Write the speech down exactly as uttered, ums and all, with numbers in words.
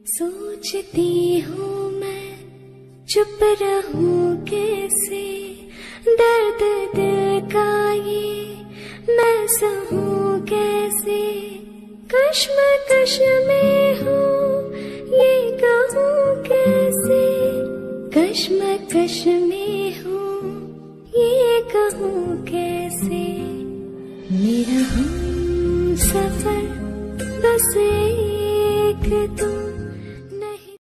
सोचती हूँ मैं चुप रहूं कैसे, दर्द दिल का ये मैं सहूं कैसे। कश्मकश में हूँ ये कहूँ कैसे, कश्मकश में हूँ